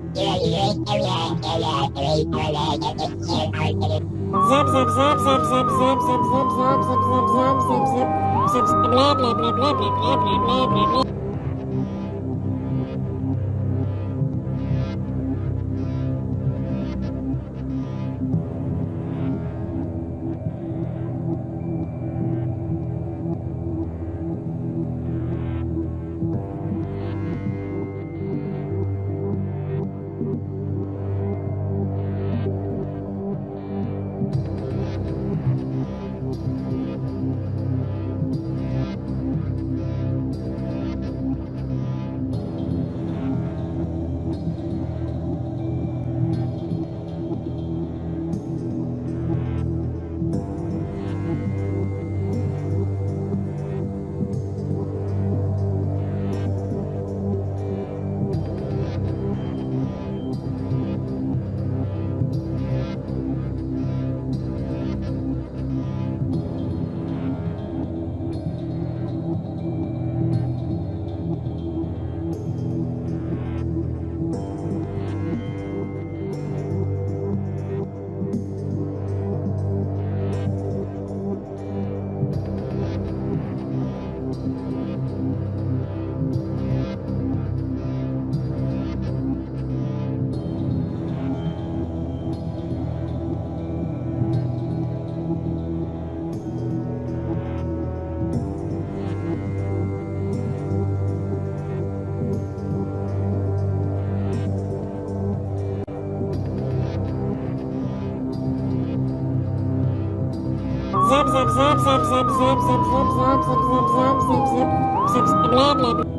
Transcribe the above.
Zap zap zap zap zap zap zap zap zap zap zap zap zap zap zap blah blah blah blah blah blah blah blah blah blah. Zap zap zap zap zap zap zap zap zap zap zap zap zap zap zap blah blah blah.